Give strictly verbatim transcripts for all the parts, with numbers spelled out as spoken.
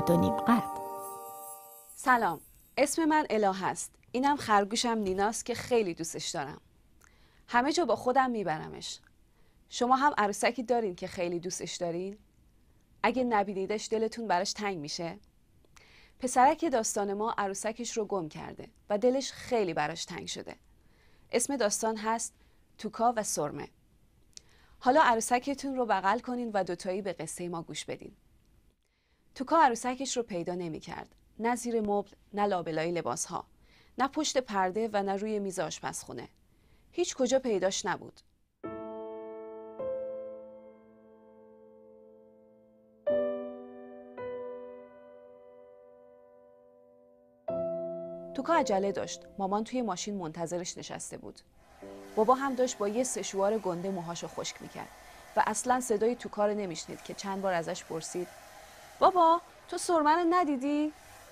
نود و نیم قلب. سلام، اسم من الهه است. اینم خرگوشم نیناست که خیلی دوستش دارم. همه جا با خودم میبرمش. شما هم عروسکی دارین که خیلی دوستش دارین؟ اگه نبینیدش دلتون براش تنگ میشه؟ پسرک داستان ما عروسکش رو گم کرده و دلش خیلی براش تنگ شده. اسم داستان هست توکا و سرمه. حالا عروسکتون رو بغل کنین و دوتایی به قصه ما گوش بدین. توکا عروسکش رو پیدا نمی کرد. نه زیر مبل، نه لابلای لباس ها، نه پشت پرده و نه روی میز آشپزخونه. هیچ کجا پیداش نبود. توکا عجله داشت. مامان توی ماشین منتظرش نشسته بود. بابا هم داشت با یه سشوار گنده موهاشو خشک میکرد و اصلا صدای توکا رو نمیشنید که چند بار ازش پرسید بابا تو سرمه رو ندیدی؟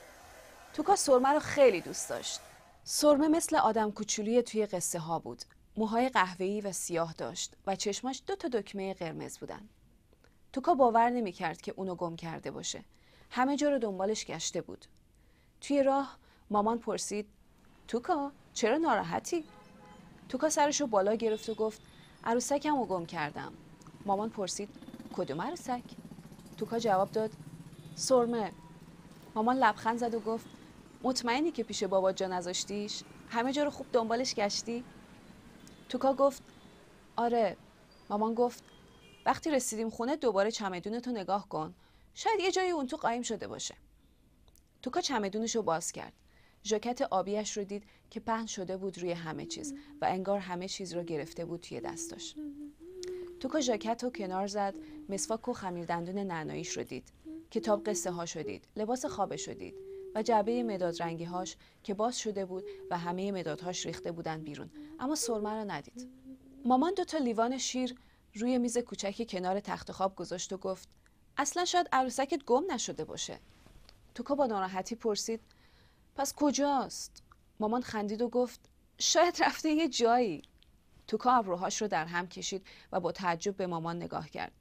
توکا سرمه رو خیلی دوست داشت. سرمه مثل آدم کوچولوی توی قصه ها بود. موهای قهوه‌ای و سیاه داشت و چشماش دو تا دکمه قرمز بودن. توکا باور نمیکرد که اونو گم کرده باشه. همه جا رو دنبالش گشته بود. توی راه مامان پرسید توکا چرا ناراحتی؟ توکا سرشو بالا گرفت و گفت عروسکم رو گم کردم. مامان پرسید کدوم عروسک؟ توکا جواب داد سرمه. مامان لبخند زد و گفت مطمئنی که پیش بابا جا نذاشتیش؟ همه جا رو خوب دنبالش گشتی؟ توکا گفت آره. مامان گفت وقتی رسیدیم خونه دوباره چمدونتو نگاه کن. شاید یه جایی اون تو قایم شده باشه. توکا چمدونشو باز کرد. ژاکت آبیش رو دید که پهن شده بود روی همه چیز و انگار همه چیز رو گرفته بود توی دستاش. توکا ژاکت رو کنار زد، مسواک و خمیردندون نعناییش رو دید. کتاب قصه ها شدید، لباس خوابش شدید و جعبه مداد رنگی هاش که باز شده بود و همه مدادهاش ریخته بودن بیرون، اما سرمه رو ندید. مامان دو تا لیوان شیر روی میز کوچکی کنار تخت خواب گذاشت و گفت اصلا شاید عروسکت گم نشده باشه. توکا با ناراحتی پرسید پس کجاست؟ مامان خندید و گفت شاید رفته یه جایی. توکا ابروهاش رو در هم کشید و با تعجب به مامان نگاه کرد.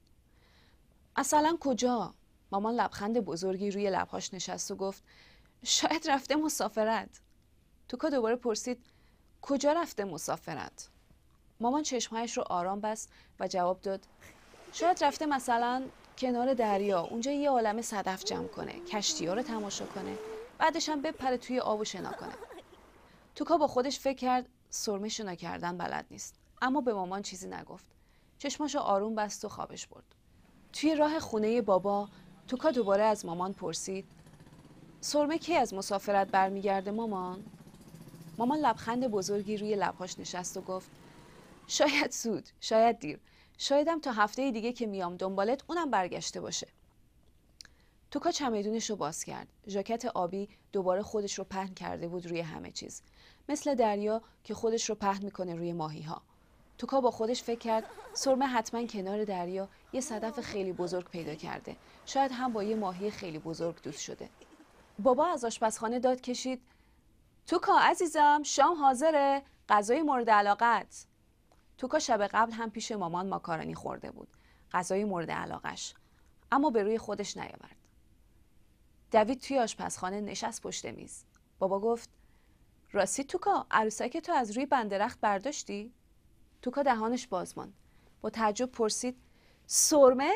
اصلا کجا؟ مامان لبخند بزرگی روی لبهاش نشست و گفت شاید رفته مسافرت. توکا دوباره پرسید کجا رفته مسافرت؟ مامان چشمهایش رو آرام بست و جواب داد شاید رفته مثلا کنار دریا، اونجا یه عالمه صدف جمع کنه، کشتی‌ها رو تماشا کنه، بعدش هم بپره توی آب و شنا کنه. توکا با خودش فکر کرد سرمه شنا کردن بلد نیست، اما به مامان چیزی نگفت. چشماشو آروم بست و خوابش برد. توی راه خونه بابا توکا دوباره از مامان پرسید سرمه کی از مسافرت برمیگرده مامان؟ مامان لبخند بزرگی روی لبهاش نشست و گفت شاید زود، شاید دیر، شایدم تا هفته دیگه که میام دنبالت اونم برگشته باشه. توکا چمدونش رو باز کرد. ژاکت آبی دوباره خودش رو پهن کرده بود روی همه چیز، مثل دریا که خودش رو پهن میکنه روی ماهی ها. توکا با خودش فکر کرد سرمه حتما کنار دریا یه صدف خیلی بزرگ پیدا کرده، شاید هم با یه ماهی خیلی بزرگ دوست شده. بابا از آشپزخانه داد کشید توکا عزیزم شام حاضره، غذای مورد علاقت. توکا شب قبل هم پیش مامان ماکارونی خورده بود، غذای مورد علاقش، اما به روی خودش نیاورد. دوید توی آشپزخانه نشست پشت میز. بابا گفت راستی توکا عروسک تو از روی بند درخت برداشتی؟ توکا دهانش باز ماند. با تعجب پرسید سرمه؟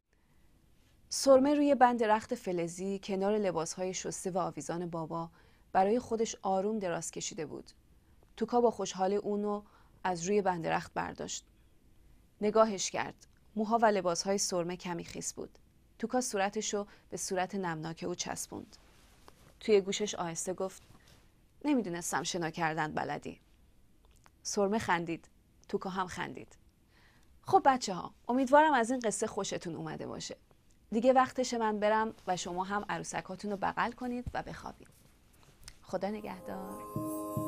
سرمه روی بند درخت فلزی کنار لباسهای شسته و آویزان بابا برای خودش آروم دراز کشیده بود. توکا با خوشحالی اونو از روی بند درخت برداشت. نگاهش کرد. موها و لباسهای سرمه کمی خیس بود. توکا صورتشو به صورت نمناک او چسبوند. توی گوشش آهسته گفت نمیدونستم شنا کردن بلدی. سرمه خندید. توکا هم خندید. خب بچه ها، امیدوارم از این قصه خوشتون اومده باشه. دیگه وقتش من برم و شما هم عروسکاتون رو بغل کنید و بخوابید. خدا نگهدار.